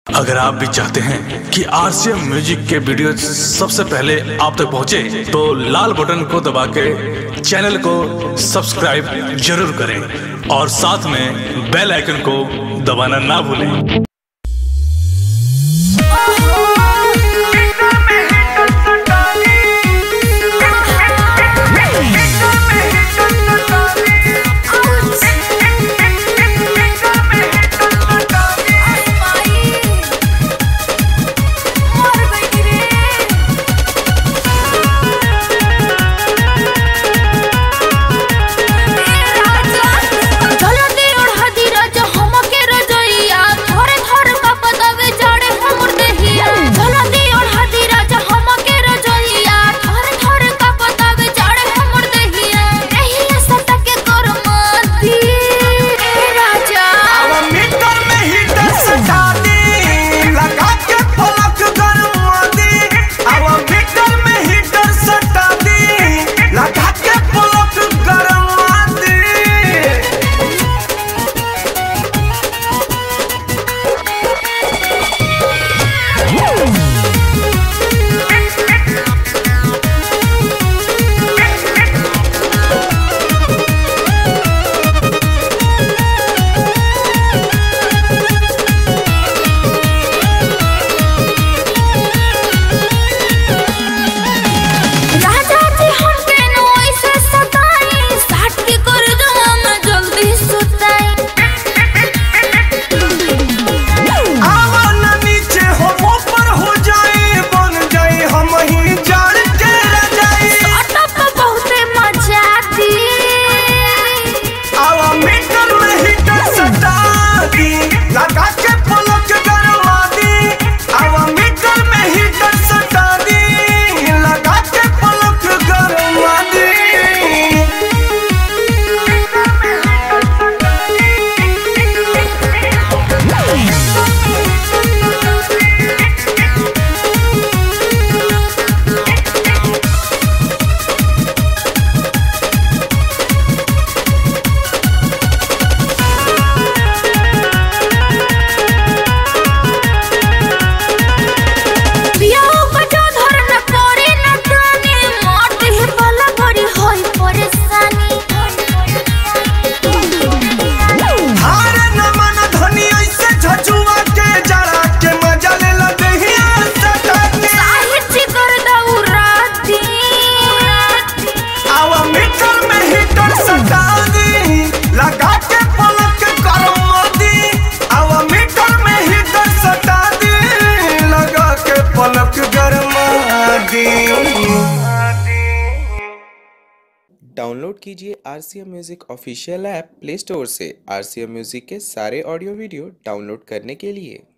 अगर आप भी चाहते हैं कि आरसीएम म्यूजिक के वीडियो सबसे पहले आप तक पहुंचे, तो लाल बटन को दबा के चैनल को सब्सक्राइब जरूर करें और साथ में बेल आइकन को दबाना ना भूलें। डाउनलोड कीजिए RCM music official app play store से। आरसीएम म्यूजिक के सारे ऑडियो वीडियो डाउनलोड करने के लिए